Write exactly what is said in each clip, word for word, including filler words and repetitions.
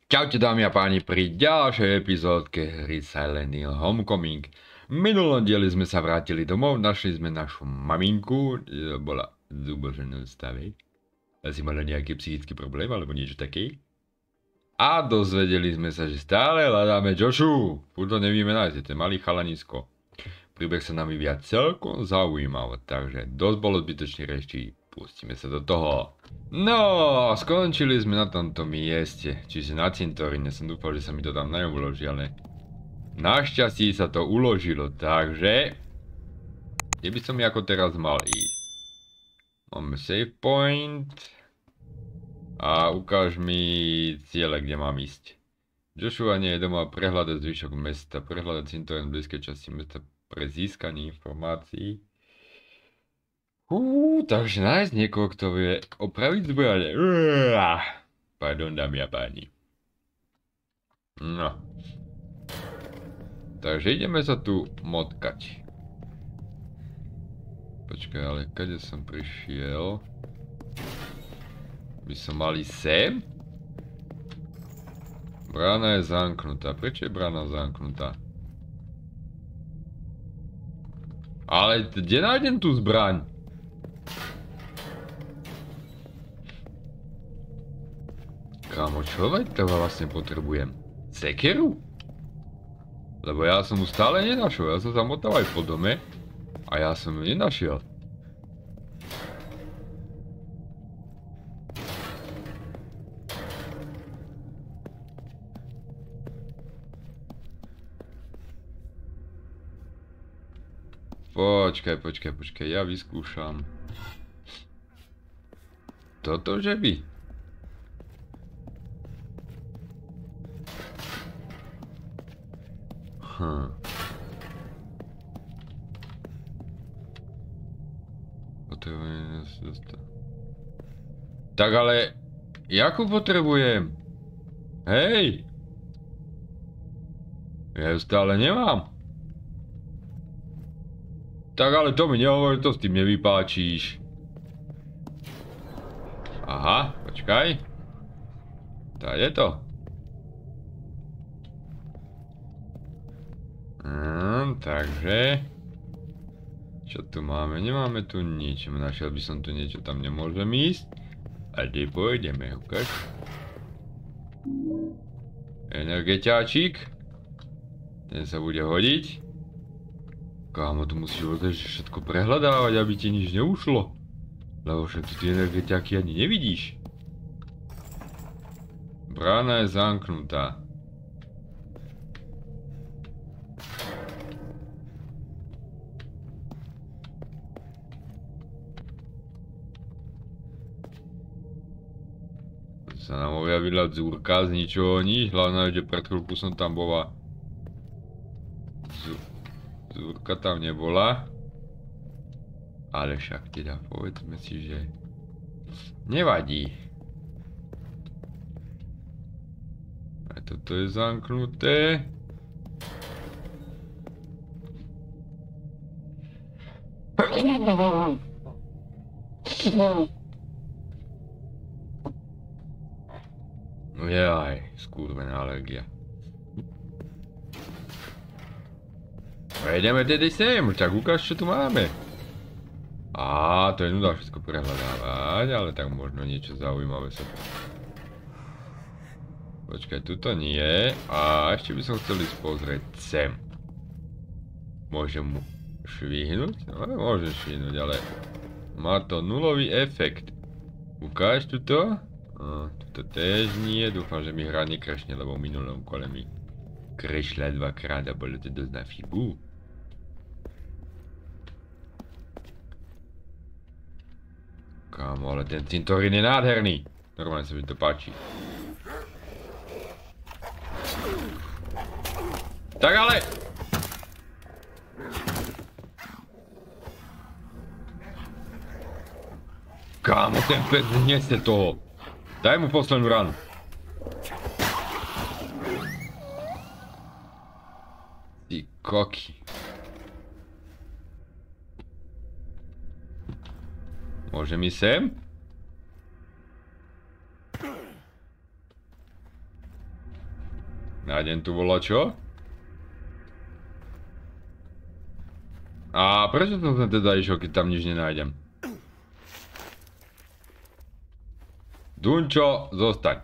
Čaute dámy a páni pri ďalšej epizódke hry Silent Hill Homecoming. V minulom dieli sme sa vrátili domov, našli sme našu maminku, bola v zuboženom stave. Asi mala nejaký psychický problém alebo niečo také. A dozvedeli sme sa, že stále hľadáme Joshu. Furt to nevieme nájsť, je to malý chalanisko. Príbeh sa nám vyvíja celkom zaujímavé, takže dosť bolo zbytočne reči. Pustíme sa do toho. No, skončili sme na tomto mieste, čiže na cintoríne. Som dúfal, že sa mi to tam neuloží, ale našťastie sa to uložilo, takže kde by som ako teraz mal ísť? Máme save point a ukáž mi ciele, kde mám ísť. Joshua nie je doma, prehľadať zvyšok mesta, prehľadať cintorín v blízkej časti mesta pre získanie informácií. Uuu, takže nájsť niekoho, kto vie opraviť zbrane. Pardon, dámy a páni. No. Takže ideme sa tu motkať. Počkaj, ale kade som prišiel? By som mali sem? Brána je zamknutá. Prečo je brána zamknutá? Ale kde nájdem tú zbraň? Kámo, čo veď to vlastne potrebujem? Sekeru? Lebo ja som ju stále nenašiel, ja som sa motal aj po dome a ja som ju nenašiel. Počkaj, počkaj, počkaj, ja vyskúšam. Toto že by? Hm. Potrebujem sa dostať. Tak ale, jakú potrebujem? Hej! Ja ju stále nemám. Tak ale to mi nehovor, to s tým nevypáčíš. Aha, počkaj. Tá je to. Hmm, takže... Čo tu máme? Nemáme tu nič. Našiel by som tu niečo, tam nemôžem ísť. A kde pôjdeme, ukáž? Energetiáčik. Ten sa bude hodiť. Kámo, tu musíš ozaj všetko prehľadávať, aby ti nič neušlo. Lebo však tu tie energetiáky ani nevidíš. Brána je zamknutá. Sa nám objavila dzúrka z ničoho nič, hlavne, že pred chvíľku som tam bola. Dzúrka tam nebola. Ale však teda povedzme si, že nevadí. A toto je zamknuté. Jaj, skurvená alergia. Ideme tedy sem, tak ukáž, čo tu máme. Á, to je nuda všetko prehľadávať, ale tak možno niečo zaujímavé sa... Počkaj, tuto nie. A ešte by som chcel ísť pozrieť sem. Môžem mu švihnúť? No, môžem švihnúť, ale... Má to nulový efekt. Ukáž tuto? No, tuto tiež nie, dúfam, že mi hra nekrešne, lebo v minulom kole mi krešla dvakrát a bolo to dosť na chybu. Kámo, ale ten cintorín je nádherný. Normálne sa mi to páči. Tak ale! Kámo, ten pes nesie toho. Daj mu poslednú ranu. Ty koky. Môžem ísť sem? Nájdem tu volačo? A prečo som sa teda išiel, keď tam nič nenájdem? Dunčo, zostaň.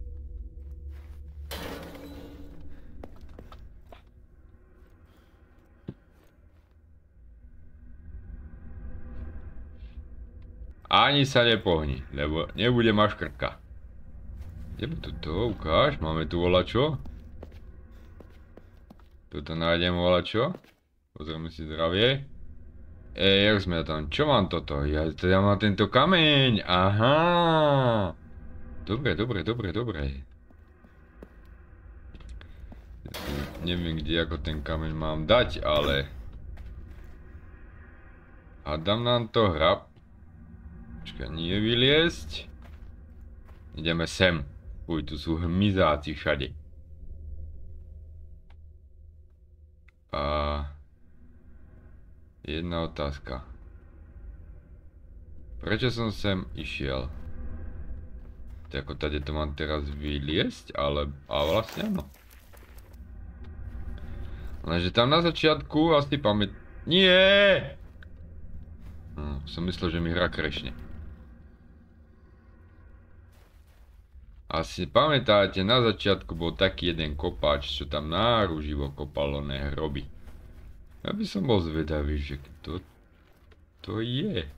Ani sa nepohni, lebo nebude maškrtka. Kde tu to ukáž? Máme tu volačo? Tuto nájdem volačo. Pozrieme si zdravie. Ej, jak sme tam? Čo mám toto? Ja teda mám tento kameň. Aha. Dobre, dobre, dobre, dobre. Neviem, kde ako ten kameň mám dať, ale... Hádam nám to hra. Počkaj, nie vyliesť. Ideme sem. Uj, tu sú hmyzáci všade. A... Jedna otázka. Prečo som sem išiel? Tak ako tady to mám teraz vyliesť, ale... A vlastne áno. Lenže tam na začiatku asi pamät... Nie! Hm, som myslel, že mi hra krešne. Asi pamätáte, na začiatku bol taký jeden kopáč, čo tam náruživo kopal oné hroby. Ja by som bol zvedavý, že kto to je.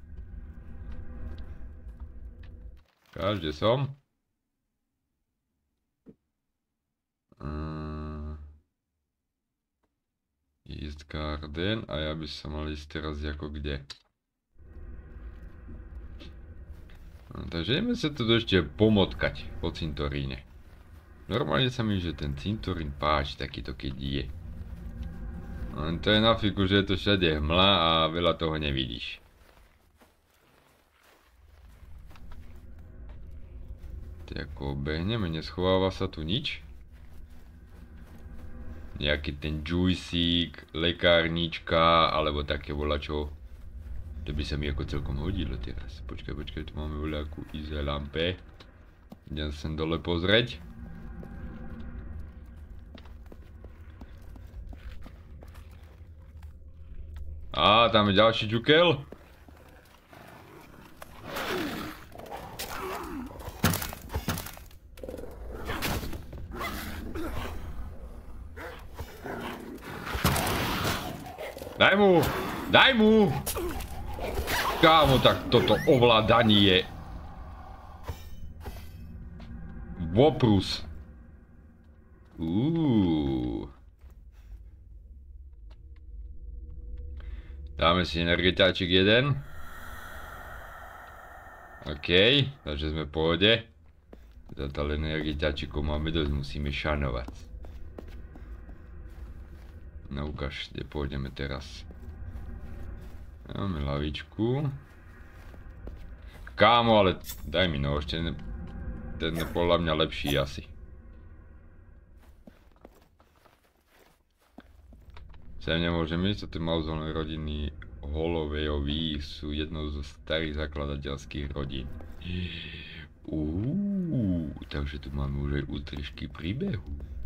Každý som. Uh, East Garden a ja by som mal ísť teraz ako kde. No, takže ideme sa tu ešte pomotkať po cintoríne. Normálne sa mi, že ten cintorín páči takýto, keď je. Len to je na fiku, že je to všade hmla a veľa toho nevidíš. Tak ako obehneme, neschováva sa tu nič. Nejaký ten džujsík, lekárnička, alebo také volačo. To by sa mi ako celkom hodilo teraz. Počkaj, počkaj, tu máme voľakú izé lampe. Idem sem dole pozrieť. Á, tam je ďalší džukel. Daj mu! Daj mu! Kámo, tak toto ovládanie je... Voprus. Uuu. Dáme si energetiáčik jeden. OK, takže sme v pohode. Zatiaľ energetiáčikov máme dosť, musíme šanovať. No ukáž, kde pôjdeme teraz. Máme lavičku. Kámo, ale daj mi nož, ten, ten je podľa mňa lepší asi. Sem nemôžem ísť, to mauzolné rodiny Holovejových sú jednou zo starých zakladateľských rodín. Uuu, takže tu máme už aj útržky príbehu.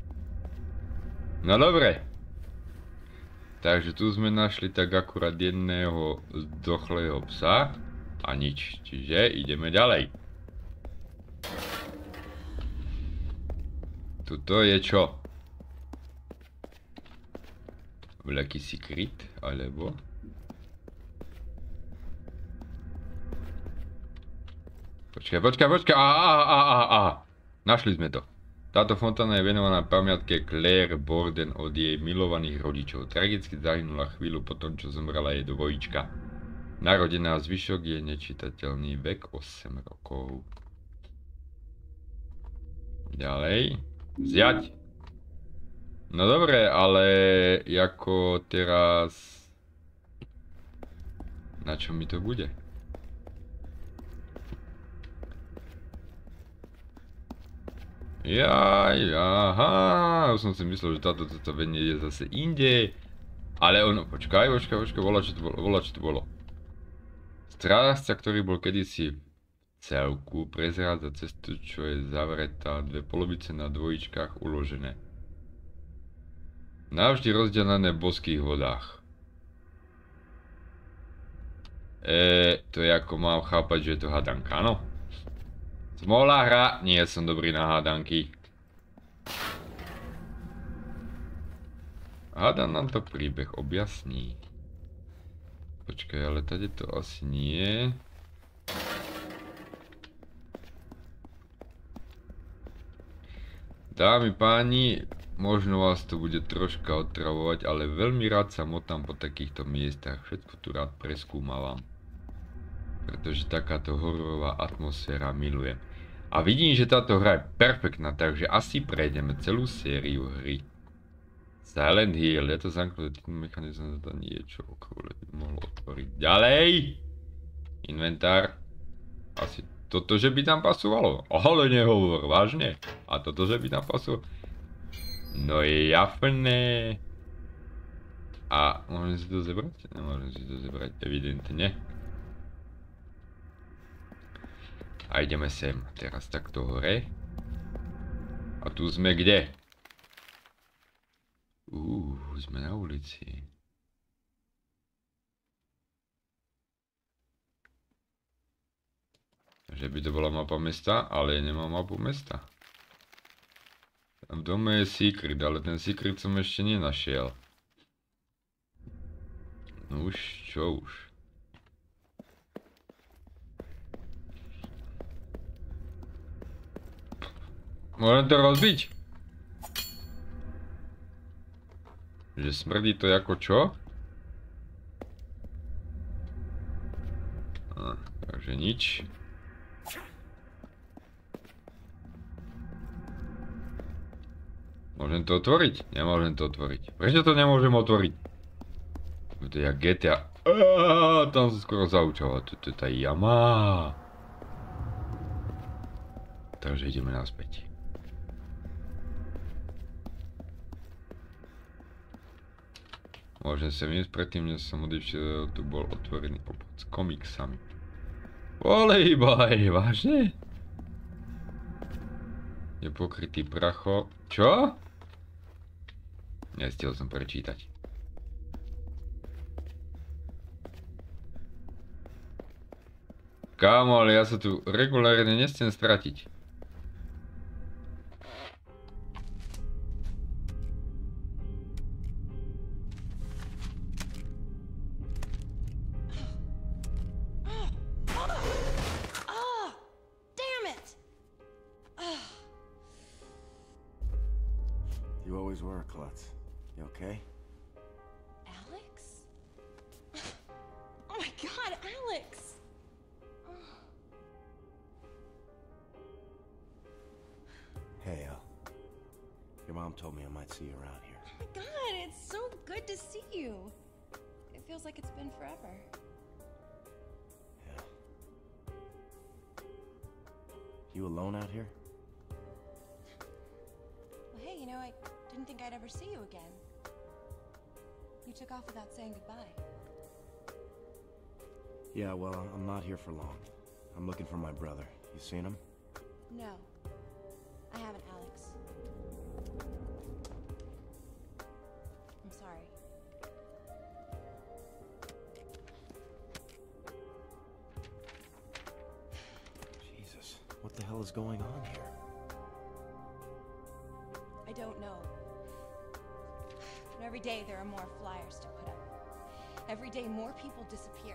No dobre. Takže tu sme našli tak akurát jedného zdochlého psa a nič, čiže ideme ďalej. Tuto je čo? Veľký secret, alebo? Počkaj, počkaj, počkaj, aha, aha, aha, aha. Našli sme to. Táto fontána je venovaná pamiatke Claire Borden od jej milovaných rodičov. Tragicky zahynula chvíľu po tom, čo zomrela jej dvojička. Narodená zvyšok je nečitateľný vek osem rokov. Ďalej. Zjať. No dobre, ale ako teraz... Na čo mi to bude? Jaj, aha, už som si myslel, že táto cestovenie je zase inde. Ale ono, počkaj, počkaj, počkaj, volá, čo to bolo, volá, čo to bolo. Strážca, ktorý bol kedysi v celku prezrádza cestu, čo je zavretá, dve polovice na dvojičkách uložené. Navždy rozdelené v boských vodách. Eee, to je ako mám chápať, že je to hádanka, áno? Smola hra, nie som dobrý na hádanky. Hádam nám to príbeh objasní. Počkaj, ale tady to asi nie. Dámy, páni, možno vás to bude troška otravovať, ale veľmi rád sa motám po takýchto miestach. Všetko tu rád preskúmavam. Pretože takáto hororová atmosféra milujem. A vidím, že táto hra je perfektná, takže asi prejdeme celú sériu hry. Silent Hill, je to zamknutý mechanizmus, to niečo okolo by mohlo otvoriť. Ďalej! Inventár. Asi toto, že by tam pasovalo. Ale nehovor, vážne. A toto, že by tam pasovalo. No je jasné. A môžem si to zebrať? Nemôžem si to zebrať, evidentne. A ideme sem. Teraz takto hore. A tu sme kde? Uuu, sme na ulici. Že by to bola mapa mesta, ale nemám mapu mesta. V dome je secret, ale ten secret som ešte nenašiel. No už, čo už. Môžem to rozbiť? Že smrdí to ako čo? A, takže nič. Môžem to otvoriť? Nemôžem to otvoriť. Prečo to nemôžem otvoriť? To je jak gé té á. Aaaa, tam som skoro zaučal. To je tá jama. Takže ideme naspäť. Môžem sa ísť predtým, než som odišiel, tu bol otvorený obchod s komiksami. Olej baj, vážne? Je pokrytý pracho. Čo? Nestiel som prečítať. Kámo, ale ja sa tu regulárne nechcem stratiť. You always were, Klutz. You okay? Alex? Oh my god, Alex! Hey, uh, your mom told me I might see you around here. Oh my god, it's so good to see you. It feels like it's been forever. Yeah. You alone out here? Well, hey, you know, I didn't think I'd ever see you again. You took off without saying goodbye. Yeah, well, I'm not here for long. I'm looking for my brother. You seen him? No. I haven't, Alex. I'm sorry. Jesus, what the hell is going on here? I don't know. But every day there are more flyers to put up. Every day more people disappear.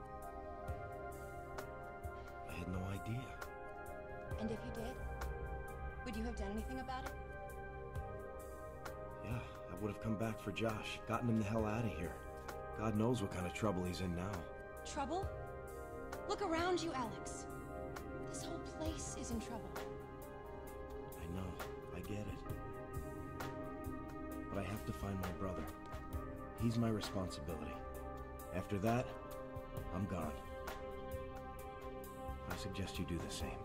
I had no idea. And if you did, would you have done anything about it? Yeah, I would have come back for Josh, gotten him the hell out of here. God knows what kind of trouble he's in now. Trouble? Look around you, Alex. This whole place is in trouble. I know, I get it. But I have to find my brother. He's my responsibility. After that, I'm gone. I suggest you do the same.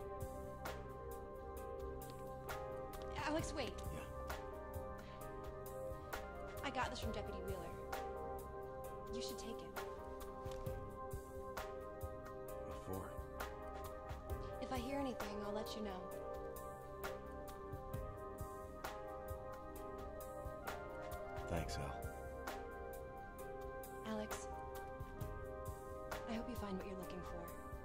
Alex, wait. Yeah. I got this from Deputy Wheeler. You should take it. What for? hear anything, I'll let you know. Thanks, Al. Alex, I hope you find what you're looking for.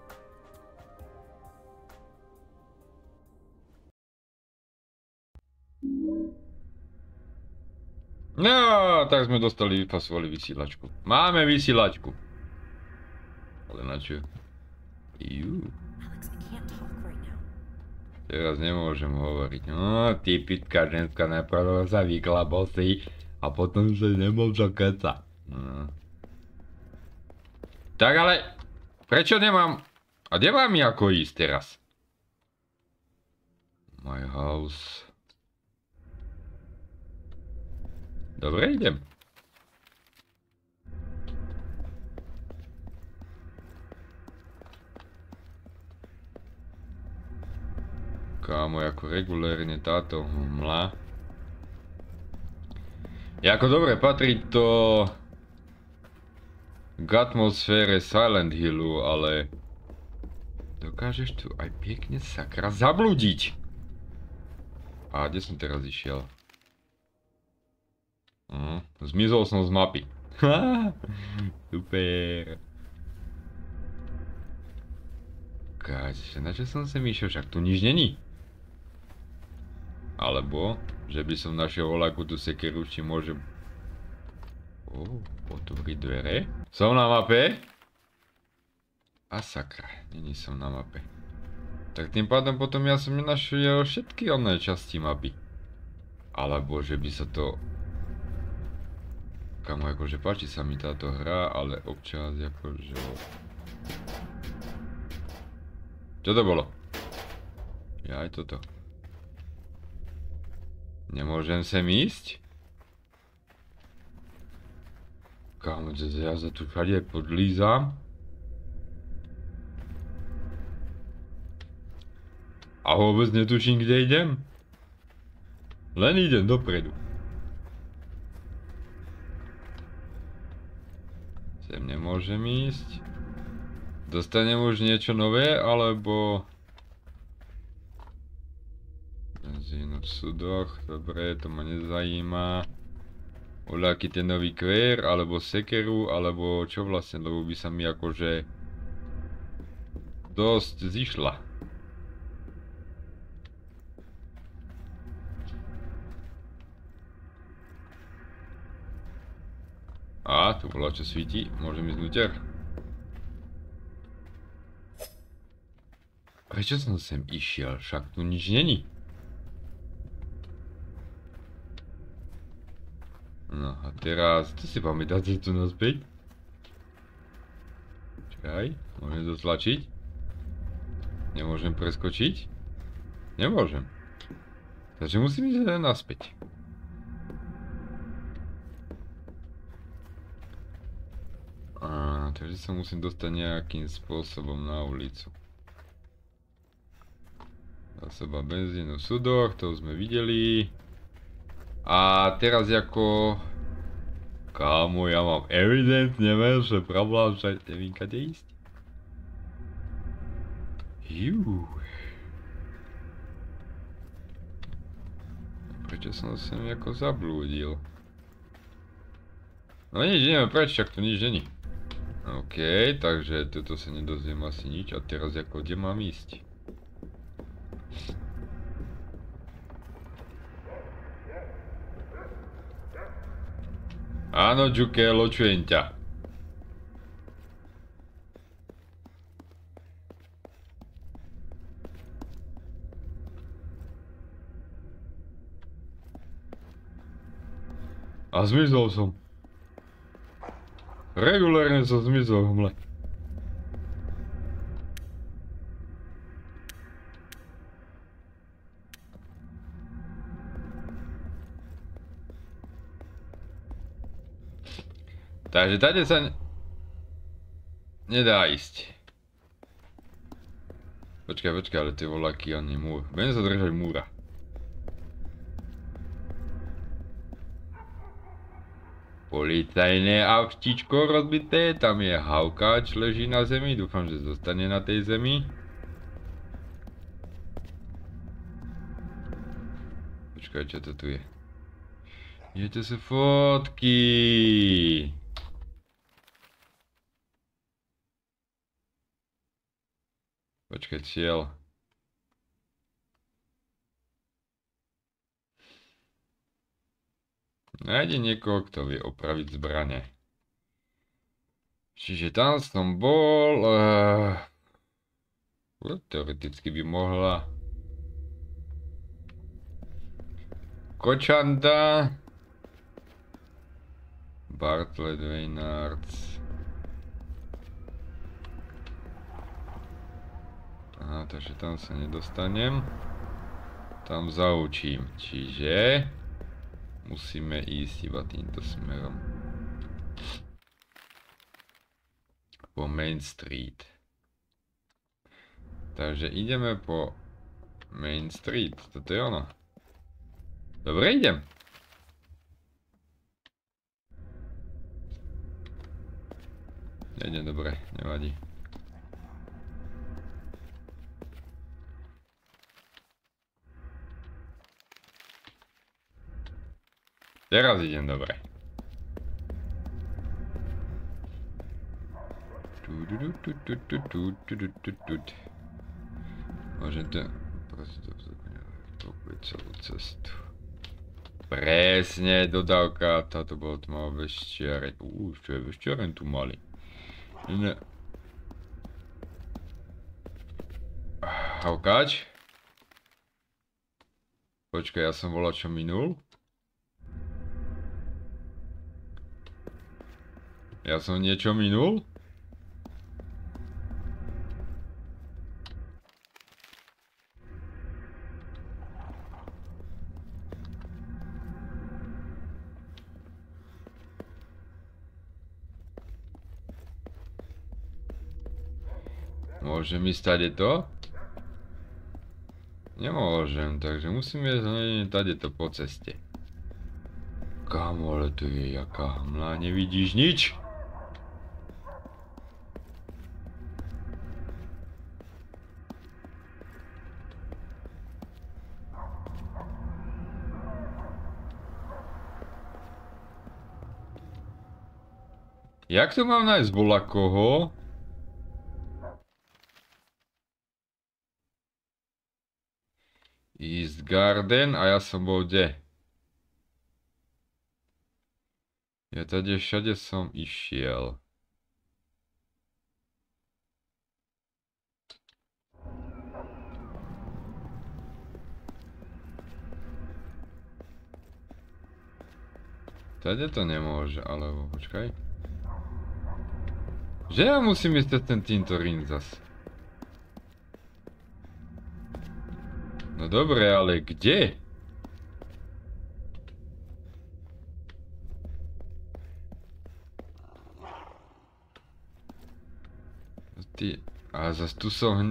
No, tak sme dostali, vypasovali vysielačku. Máme vysielačku. Ale na čo? Jú. Alex, I can't talk right now. Teraz nemôžem hovoriť. No, typická ženská najprv sa vykla bosy a potom sa nemôže kecať. No. Tak ale, prečo nemám... A kde mám ako ísť teraz? My house... Dobre, idem. Kámo, ako regulérne táto hmla. Jako dobre, patrí to k atmosfére Silent Hillu, ale dokážeš tu aj pekne sakra zablúdiť. A kde som teraz išiel? Hm, zmizol som z mapy. Super. Káže, na čo som sem išiel? Však tu nič není. Alebo, že by som našiel voľakú tú sekeru, či môžem... Ó, otvoriť dvere. Som na mape? A sakra, není som na mape. Tak tým pádom potom ja som nenašiel všetky oné časti mapy. Alebo, že by sa to... Kamo, akože páči sa mi táto hra, ale občas akože... Čo to bolo? Ja aj toto. Nemôžem sem ísť? Kamo, ja sa tu všade podlízam. A vôbec netuším, kde idem. Len idem dopredu. Sem nemôžem ísť. Dostanem už niečo nové, alebo... Benzín v sudoch, dobre, to ma nezajíma. Voľaký ten nový kvér, alebo sekeru, alebo čo vlastne, lebo by sa mi akože... dosť zišla. A, tu bola čo svíti, môžem ísť vnúter. Prečo som sem išiel? Však tu nič není. No a teraz, to si pamätáte tu naspäť? Čakaj, môžem to stlačiť? Nemôžem preskočiť? Nemôžem. Takže musím ísť naspäť. Á, takže sa musím dostať nejakým spôsobom na ulicu. Zásoba benzínu v sudoch, to sme videli. A teraz ako... Kámo, ja mám evidentne menšie problém, že neviem kade ísť. Jú. Prečo som sem ako zablúdil? No nič, neviem preč, však tu nič není. OK, takže toto sa nedozviem asi nič. A teraz ako, kde mám ísť? Áno, Juke, ločujem ťa. A zmizol som. Regulárne som zmizol v hmle. Takže tady sa ne... nedá ísť. Počkaj, počkaj, ale ty voľaký on je múr. Budem sa držať múra. Policajné avtičko rozbité, tam je haukáč, leží na zemi, dúfam, že zostane na tej zemi. Počkaj, čo to tu je? Je, to sú fotky. Počkaj, cieľ. Nájde niekoho, kto vie opraviť zbrane. Čiže tam som bol... Uh, teoreticky by mohla... Kočanda... Bartlett, Weynards... Aha, takže tam sa nedostanem. Tam zaučím, čiže... Musíme ísť iba týmto smerom. Po Main Street. Takže ideme po Main Street. Toto je ono. Dobre, idem. Nejde dobre, nevadí. Teraz idem dobre. Môžem to... celú cestu. Presne, dodávka, táto bola tmavá vešťareň. Uuu, čo je vešťareň tu mali? Ne. Haukáč? Počkaj, ja som volal čo minul? Ja som niečo minul? Môžem ísť tady to? Nemôžem, takže musíme ísť tady to po ceste. Kámo, ale tu je jaká hmla, nevidíš nič? Jak to mám nájsť bola koho? East Garden a ja som bol kde? Ja tady všade som išiel. Tady to nemôže, alebo počkaj. Že ja musím ísť ten Tintorín zas. No dobre, ale kde? Ty... A zas tu som hn...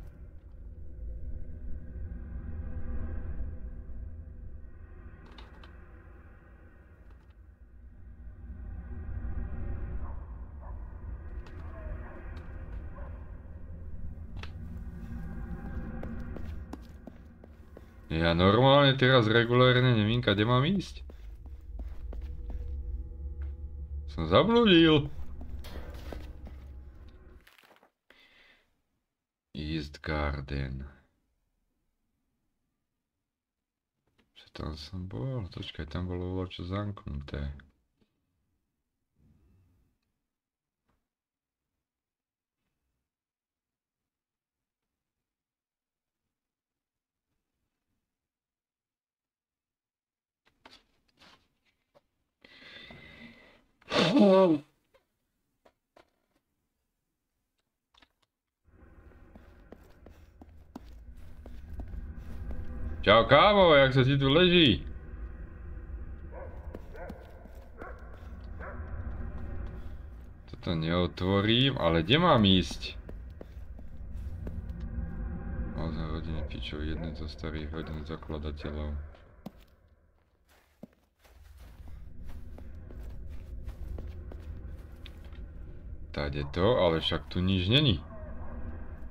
Ja normálne teraz regulárne neviem, kade mám ísť. Som zabludil. East Garden. Čo tam som bol? Počkaj, tam bolo čo zamknuté. Čau kámo, jak sa ti tu leží? Toto neotvorím, ale kde mám ísť? Naozaj rodiny pičov, jedný zo starých rodín zakladateľov. Tade to, ale však tu nič není.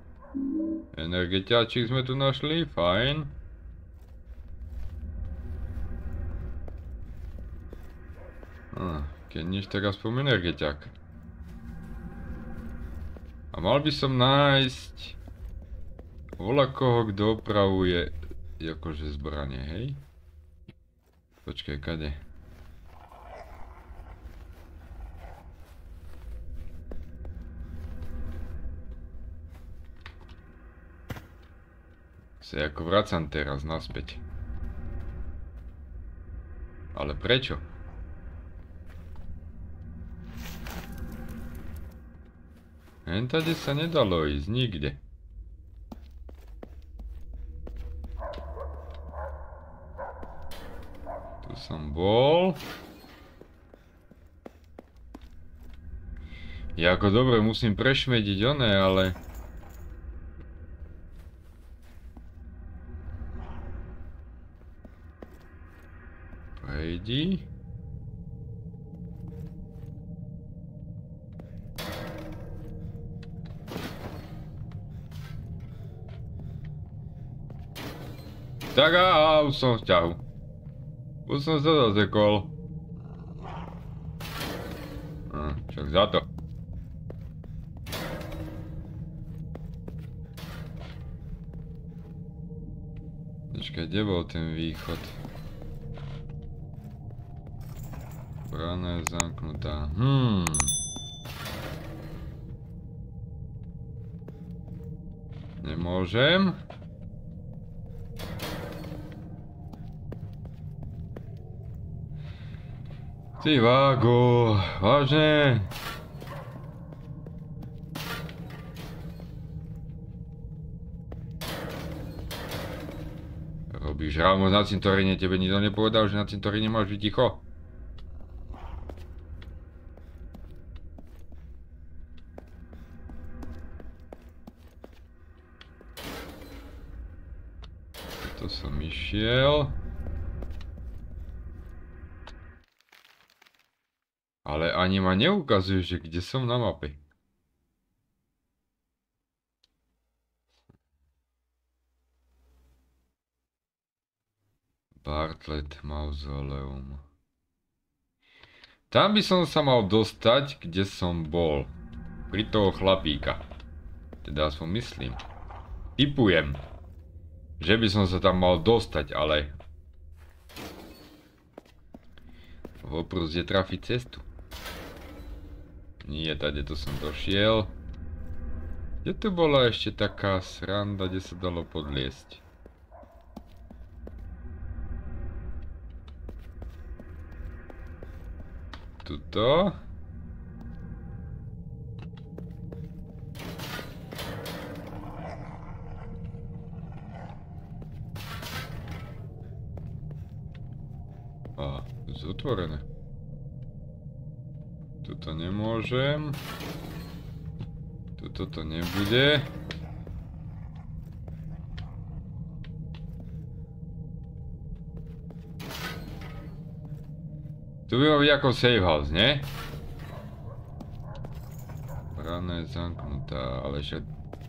Energetiačik sme tu našli, fajn. Ah, keď nič, tak aspoň energeťak. A mal by som nájsť voľakoho, kto opravuje akože zbranie, hej? Počkaj, kade? Sa ako vracam teraz naspäť. Ale prečo? Hen tady sa nedalo ísť nikde. Tu som bol. Ja ako dobre musím prešmediť oné, ale... Prejdi. Tak a už som v ťahu. Už som sa zasekol. Hm, však za to. Počkaj, kde bol ten východ? Brána je zamknutá. Hmm. Nemôžem. Ty vágo, vážne? Robíš rámo na cintoríne, tebe nikto nepovedal, že na cintoríne máš byť ticho? To som išiel. Ale ani ma neukazuje, že kde som na mape. Bartlett Mausoleum. Tam by som sa mal dostať, kde som bol. Pri toho chlapíka. Teda aspoň myslím. Tipujem. Že by som sa tam mal dostať, ale... Voprus je trafiť cestu. Nie, tady to som došiel. Kde tu bola ešte taká sranda, kde sa dalo podliesť? Tuto. A, tu sú otvorené. Tuto nemôžem. Tuto to nebude. Tu by mal byť ako save house, nie? Brána je zamknutá, ale že...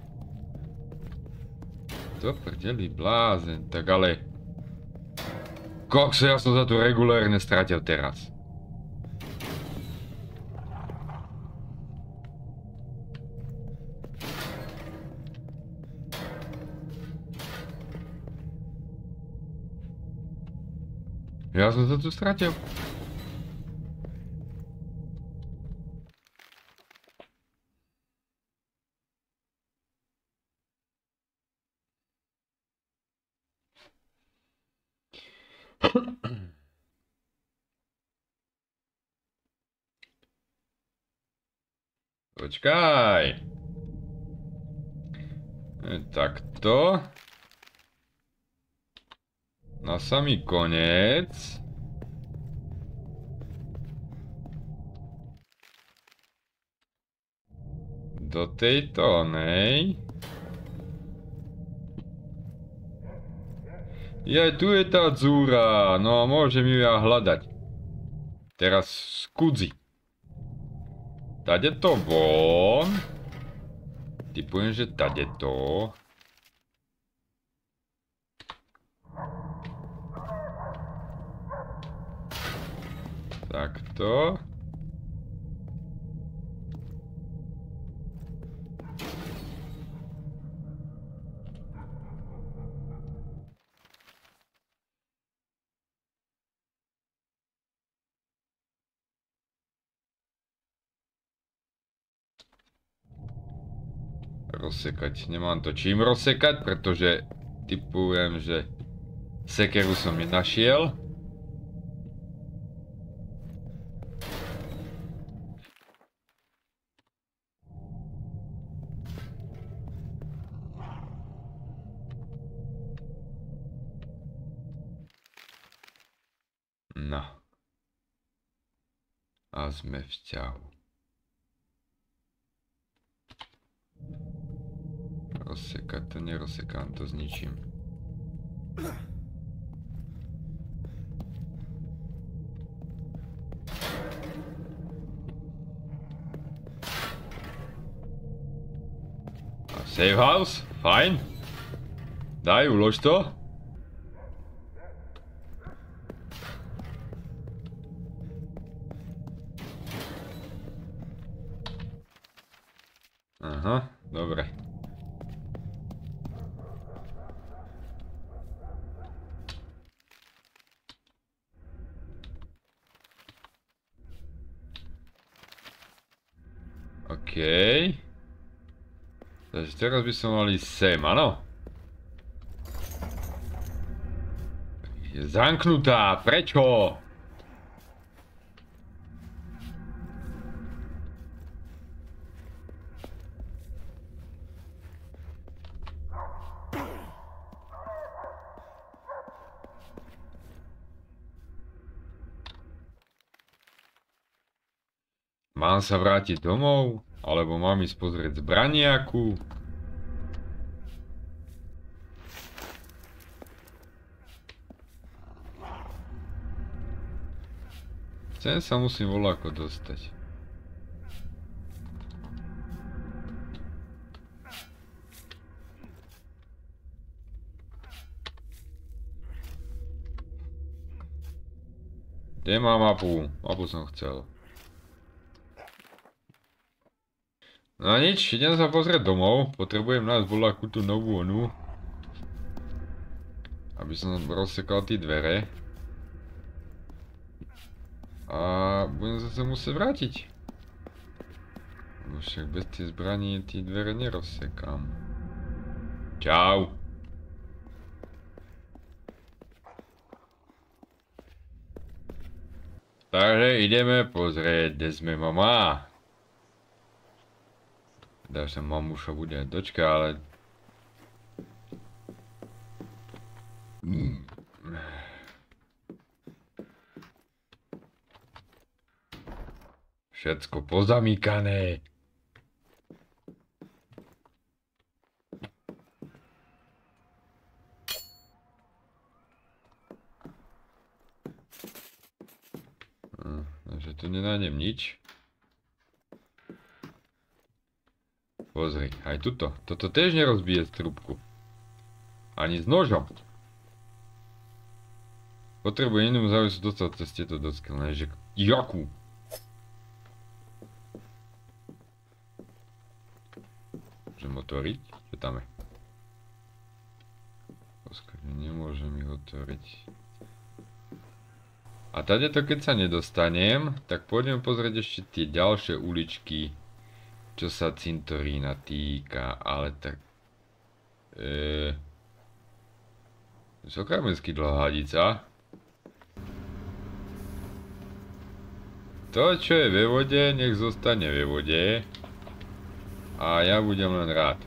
To prdeli blázen, tak ale... Kokso, ja som sa tu regulérne stratil teraz. Ja som sa tu stratil. Počkaj. E, takto. Na samý koniec. Do tejto onej. Jaj, tu je tá dzúra. No a môžem ju ja hľadať. Teraz skudzi. Tade to von. Typujem, že tade to. takto. Rozsekať. Nemám to čím rozsekať, pretože typujem, že sekeru som nenašiel. No. A sme v ťahu. Rozsekať to, nerozsekám to, zničím. A save house, fajn. Daj, ulož to. Aha, dobre. Okej. Takže teraz by som mal ísť sem, áno? Je zamknutá, prečo? Mám sa vrátiť domov? Alebo mám ísť pozrieť zbraniaku? Sem sa musím voľako dostať. Kde mám mapu? Mapu som chcel. No nič, idem sa pozrieť domov, potrebujem nájsť voľakú tú novú onu. Aby som rozsekal tie dvere. A budem zase musieť vrátiť. Lebo však bez tie zbraní tie dvere nerozsekám. Čau. Takže ideme pozrieť, kde sme mama. Teda sa mamuša bude dočka, ale... Mm. Všetko pozamykané. Hm, takže tu nenájdem nič. Pozri, aj tuto. Toto tiež nerozbije z trúbku. Ani s nožom. Potrebujem inú závisu dostať cez tieto docky, lenže jakú? Môžem otvoriť? Čo tam je? Poskladne, nemôžem ich otvoriť. A tady to keď sa nedostanem, tak pôjdem pozrieť ešte tie ďalšie uličky, čo sa cintorína týka, ale tak... Eee... Sokramenský dlhadica. To, čo je ve vode, nech zostane ve vode. A ja budem len rád.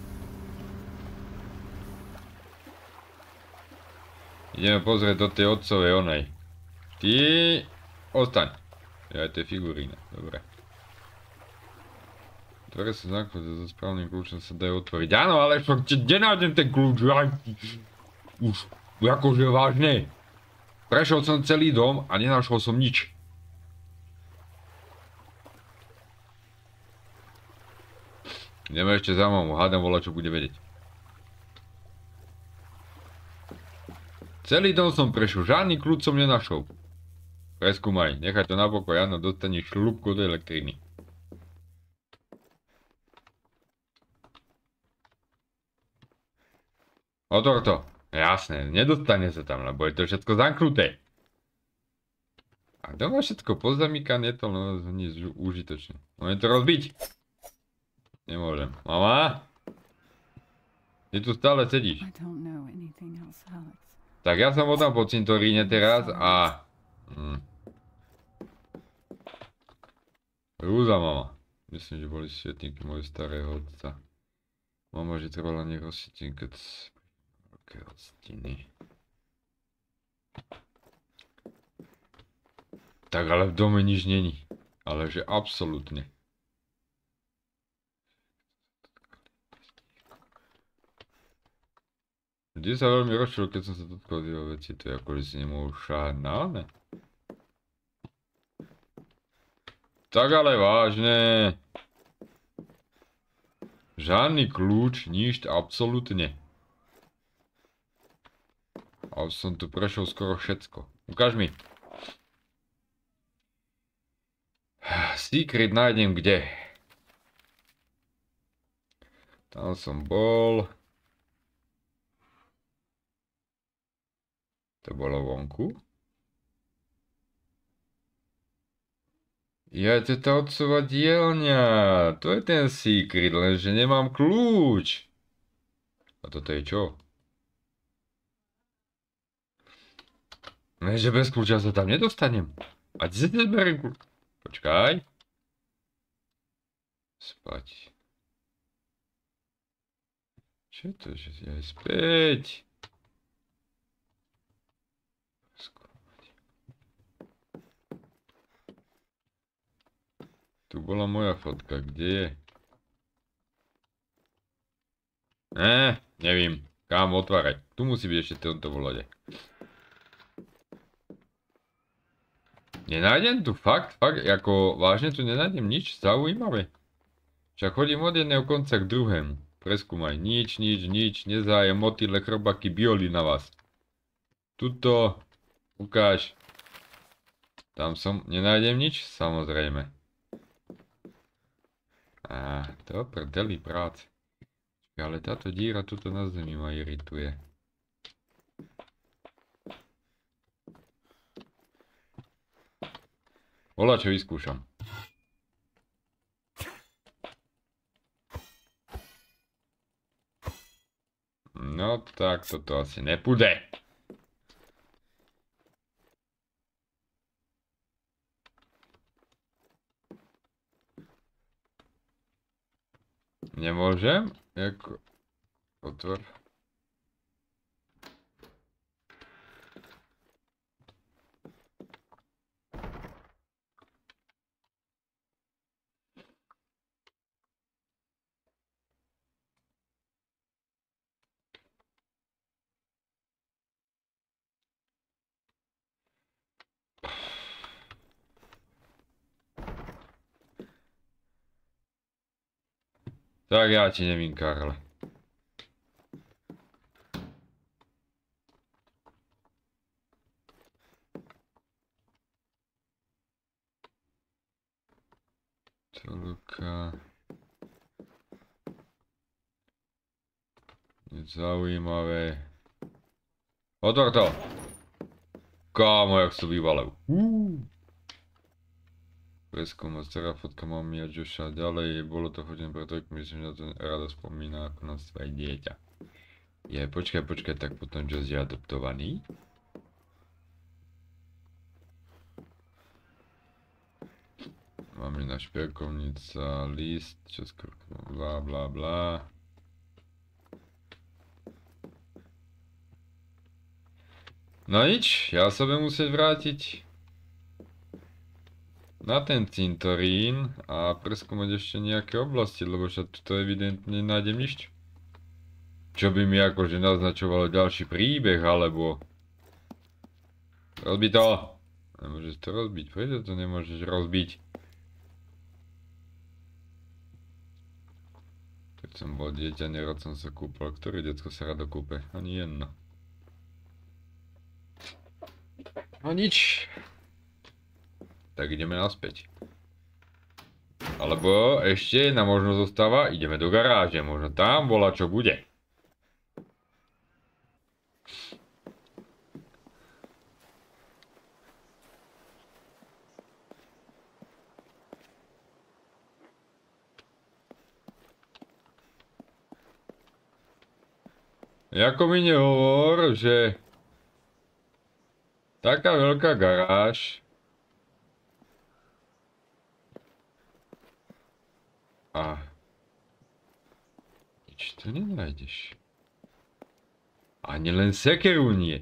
Ideme pozrieť do tej otcovej onej. Ty... Ostaň. Ja, to je figurína, dobre. Dvere sa základne so správnym kľúčom sa dajú otvoriť. Áno, ale však kde nájdem ten kľúč? Už, akože vážne. Prešiel som celý dom a nenašol som nič. Ideme ešte za mamu, hádam volá, čo bude vedieť. Celý dom som prešiel, žiadny kľúč som nenašol. Preskúmaj, nechaj to na pokoj, áno, dostaneš šľupku do elektriny. Otvor to. Jasné, nedostane sa tam, lebo je to všetko zamknuté. A doma všetko pozamykané, to no nič užitočné. Môžem to rozbiť? Nemôžem. Mama? Ty tu stále sedíš. Tak ja som tam po cintoríne teraz a... Hm. Rúza, mama. Myslím, že boli svietníky môjho starého otca. Mama, že trebala nech rozsvietinkať veľké hostiny. Tak ale v dome nič není. Ale že absolútne. Vždy sa veľmi rozčul, keď som sa dotkol jeho veci. To je ako, že si nemohol šáhať na one. Tak ale vážne. Žiadny kľúč, nič, absolútne. A už som tu prešiel skoro všetko. Ukáž mi. Secret nájdem kde? Tam som bol. To bolo vonku. Ja, to je tá otcová dielňa. To je ten secret, lenže nemám kľúč. A toto je čo? Lenže bez kľúča sa tam nedostanem. A kde sa zberiem kľúč? Počkaj. Spať. Čo to, že si aj späť? Tu bola moja fotka, kde je? Ne, nevím. Kam otvárať? Tu musí byť ešte tento volode. Nenájdem tu fakt, fakt, ako vážne tu nenájdem nič zaujímavé. Však chodím od jedného konca k druhému. Preskúmaj, nič, nič, nič, nezájem, motýle, chrobaky, bioli na vás. Tuto, ukáž. Tam som, nenájdem nič? Samozrejme. Á, to prdeli prác. Ale táto díra tuto na zemi ma irituje. Volá, čo vyskúšam. No tak toto asi nepôjde. Nemôžem? Jako... Otvor. Tak ja ti nevím, Karle. Toľka. Zaujímavé. Otvor to! Kámo, jak sú vyvalev. Uuu. Preskúmať, stará fotka mami a Josha. Ďalej, bolo to hodin preto, my som na to rada spomína ako na svoje dieťa. Je, počkaj, počkaj, tak potom Josh je adoptovaný. Mamina šperkovnica, list, česko, blá, blá, blá. No nič, ja sa budem musieť vrátiť na ten cintorín a preskúmať ešte nejaké oblasti, lebo však tu evidentne nenájdem nič. Čo by mi akože naznačovalo ďalší príbeh, alebo... Rozbiť to! Nemôžeš to rozbiť, prečo to nemôžeš rozbiť? Keď som bol dieťa, nerad som sa kúpal. Ktoré detsko sa rado kúpe? Ani jedno. No nič. tak ideme naspäť. Alebo ešte jedna možnosť zostáva, ideme do garáže, možno tam bola čo bude. Jako mi nehovor, že taká veľká garáž a nič tu nenájdeš. Ani len sekeru nie.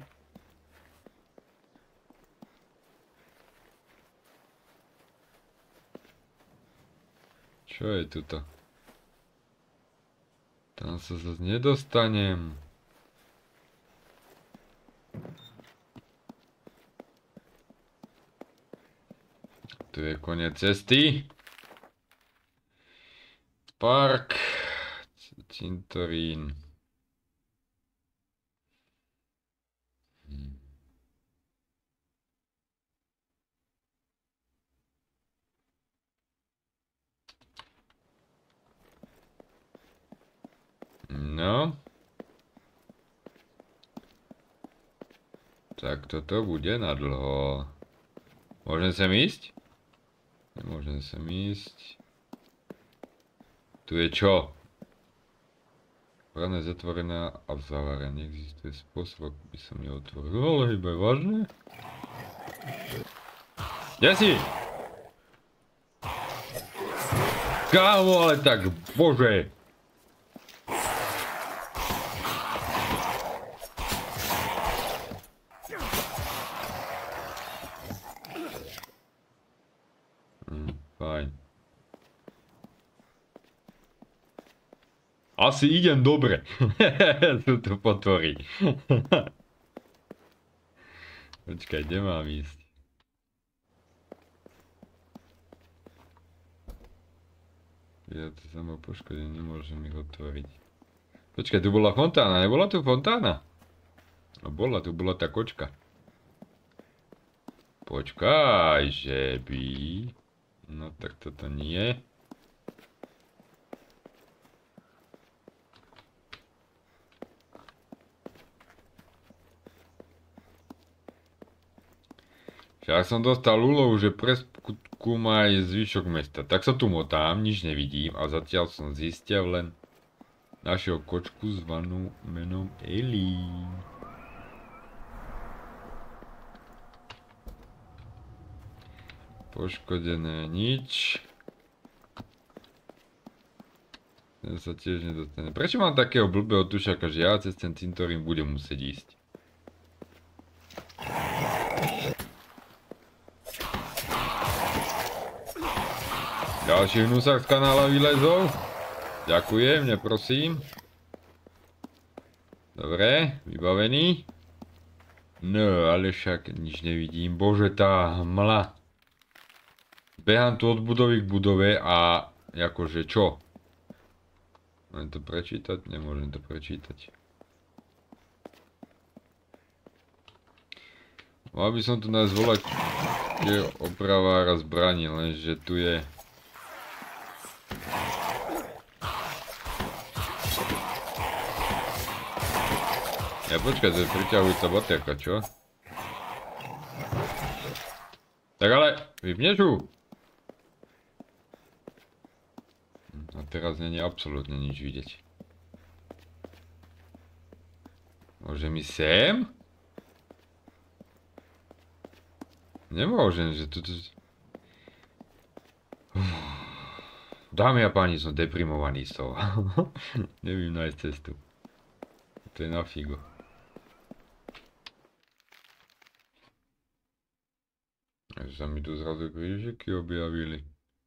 Čo je tuto? Tam sa zase nedostanem. Tu je koniec cesty. Park. Cintorín. No. Tak toto bude na dlho. Môžem sem ísť? Nemôžem sem ísť. Tu je čo? Brána je zatvorená a zavárá. Neexistuje spôsob, ako by som ju otvoril. Ale iba je vážne? Kde si? Kámo, ale tak, bože! Fajn. Asi idem dobre. Sú tu potvory. Počkaj, kde mám ísť? Ja to samo poškodím, nemôžem ich otvoriť. Počkaj, tu bola fontána, nebola tu fontána? No bola, tu bola tá kočka. Počkaj, že by... No tak toto nie. Však som dostal úlohu, že preskúmaj zvyšok mesta. Tak sa tu motám, nič nevidím a zatiaľ som zistil len našiel kočku zvanú menom Ellie. Poškodené nič. Ten sa tiež nedostane. Prečo mám takého blbého tušaka, že ja cez ten cintorín budem musieť ísť? Ďalší hnusák z kanála vylezol. Ďakujem, neprosím. Dobre, vybavený. No, ale však nič nevidím. Bože, tá hmla. Behám tu od budovy k budove a akože čo? Môžem to prečítať? Nemôžem to prečítať. Mal by som tu nájsť volať opravára zbraní, lenže tu je... Ja počkaj, to je priťahujúca baterka, čo? Tak ale, vypneš ju? A teraz nie je absolútne nič vidieť. Môžem ísť sem? Nemôžem, že tu... Dámy a páni, som deprimovaný z toho. Nevím nájsť cestu. To je na figo. Až sa mi tu zrazu krížiky objavili.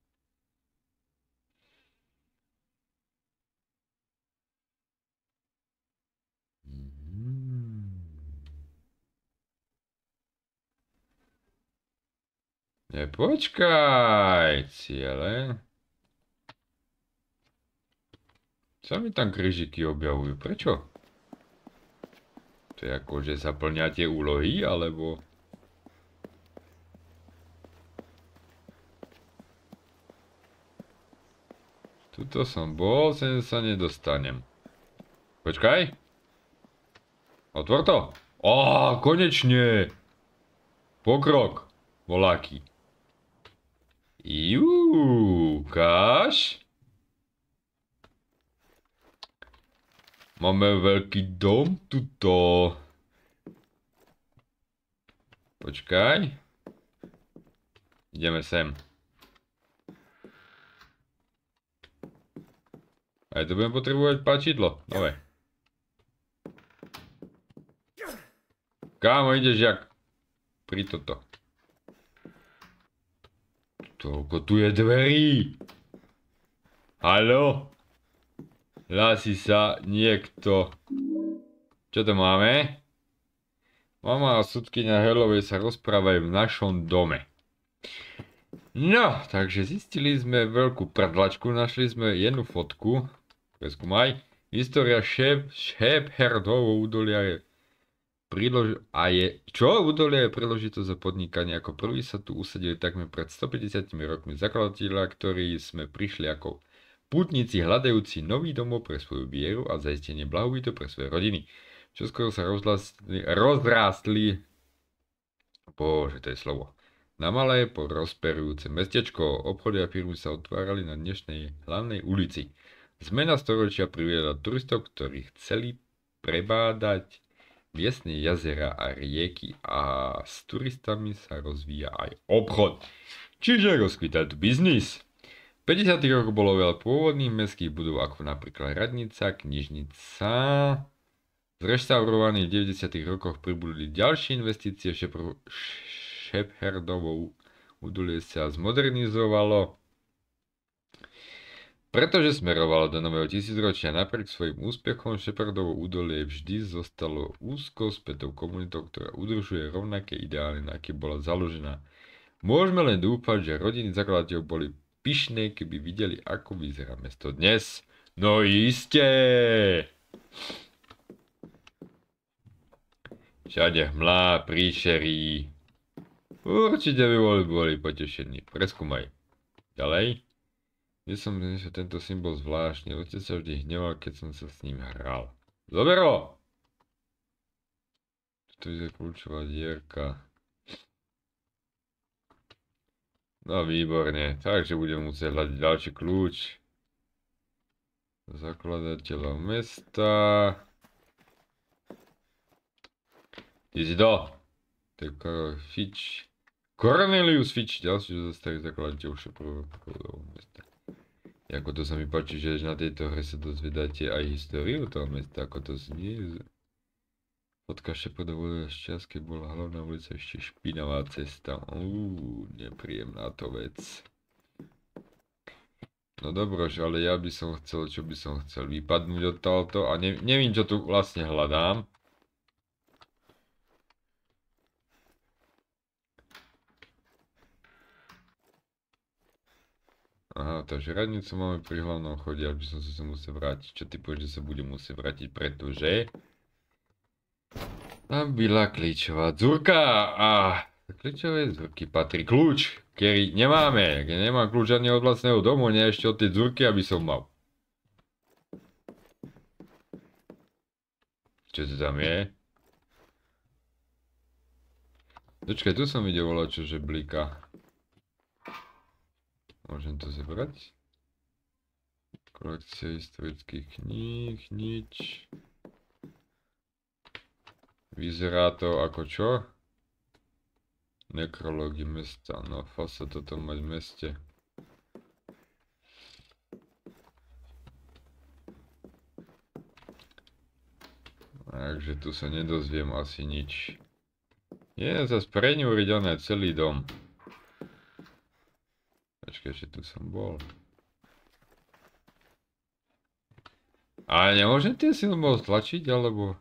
Ne, počkaj, ciele. Sa mi tam krížiky objavujú, prečo? To je ako, že sa plňa tie úlohy, alebo... Tuto som bol, sem sa nedostanem. Počkaj. Otvor to. Á, konečne. Pokrok. Voláky. Jú, ukáž. Máme veľký dom tuto. Počkaj. Ideme sem. Aj to budem potrebovať páčidlo. Nové. Kámo, ideš jak? Pri toto. Toľko tu je dverí. Haló? Hlási sa niekto. Čo to máme? Mama a sudkyňa Hellovej sa rozprávajú v našom dome. No, takže zistili sme veľkú prdlačku, našli sme jednu fotku. Preskúmaj. História Shepherdovho údolia je prilož... A je... Čo? Údolia je príležitosť za podnikanie. Ako prvý sa tu usadili takmer pred stopäťdesiatimi rokmi zakladateľa, ktorí sme prišli ako pútnici hľadajúci nový domov pre svoju vieru a zaistenie blahobytu pre svoje rodiny. Čoskoro sa rozrástli, rozrástli, bože, to je slovo, na malé, prosperujúce mestečko. Obchody a firmy sa otvárali na dnešnej hlavnej ulici. Zmena storočia priviedla turistov, ktorí chceli prebádať miestne jazera a rieky a s turistami sa rozvíja aj obchod. Čiže rozkvítal tu biznis. V päťdesiatych rokoch bolo veľa pôvodných mestských budov, ako napríklad radnica, knižnica. Z reštaurovaných v deväťdesiatych rokoch pribudli ďalšie investície. Shepherdovho údolie sa zmodernizovalo, pretože smerovalo do nového tisícročia. Napriek svojim úspechom Shepherdovho údolie vždy zostalo úzko spätou komunitou, ktorá udržuje rovnaké ideály, na aké bola založená. Môžeme len dúfať, že rodiny zakladateľov boli pyšné, keby videli, ako vyzerá mesto dnes. No iste! Všade hmla, príšerí. Určite by boli, boli potešení. Preskúmaj. Ďalej. Kde som dnes tento symbol zvláštny. Otec sa vždy hneval, keď som sa s ním hral. Zobero! Tu je kľúčová dierka. No výborne. Takže budem musieť hľadať ďalší kľúč. Zakladateľa mesta. Ty si to? To je Karol Fitch. Cornelius Fitch, ďalší zo starých zakladateľov Shepherdovho mesta. Ako to sa mi páči, že na tejto hre sa dozvedáte aj históriu toho mesta, ako to znie. Fotka Shepherdovho z čas, keď bola hlavná ulica ešte špinavá cesta. Uuu, nepríjemná to vec. No dobrož, ale ja by som chcel, čo by som chcel, vypadnúť od tohoto a ne, nevím, čo tu vlastne hľadám. Aha, takže radnicu máme pri hlavnom chode, aby som sa musel vrátiť. Čo ty povieš, že sa budem musieť vrátiť, pretože tam byla klíčová dzurka a klíčové dzurky patrí kľúč, ktorý nemáme. Keď nemám kľúč ani od vlastného domu, nie ešte od tej dzurky, aby som mal. Čo to tam je? Počkaj, tu som videl volať, čo že blika. Môžem to zebrať? Kolekcia historických kníh, nič. Vyzerá to ako čo? Nekrológy mesta. No fakt sa toto mať v meste. Takže tu sa nedozviem asi nič. Je zase preňúriť oné celý dom. Počkaj, že tu som bol. Ale nemôžem tie symbol stlačiť, alebo...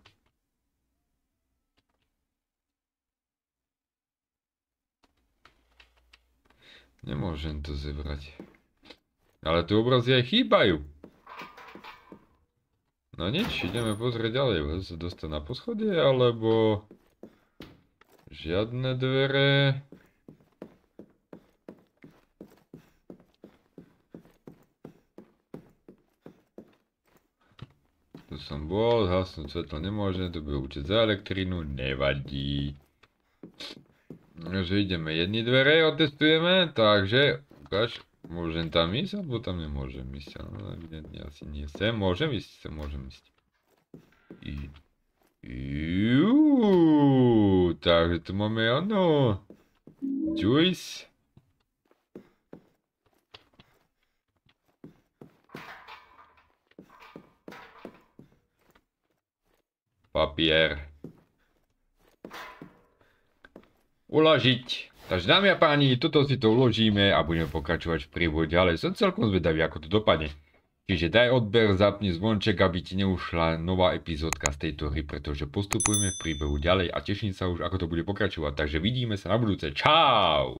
Nemôžem to zebrať. Ale tu obrazy aj chýbajú. No nič, ideme pozrieť ďalej. Môžem sa dostať na poschodie, alebo... Žiadne dvere... som bol, zhasnúť svetlo nemôžem, to bude účet za elektrínu, nevadí. Takže ideme jedny dvere, otestujeme, takže, ukáž, môžem tam ísť, alebo tam nemôžem ísť, no, evidentne asi nie, sem môžem ísť, sem môžem ísť. I... Juuu, takže tu máme ono, juice. Papier. Uložiť. Takže dámy a páni, toto si to uložíme a budeme pokračovať v príbehu ďalej. Som celkom zvedavý, ako to dopadne. Čiže daj odber, zapni zvonček, aby ti neušla nová epizódka z tejto hry, pretože postupujeme v príbehu ďalej a teším sa už, ako to bude pokračovať. Takže vidíme sa na budúce. Čau!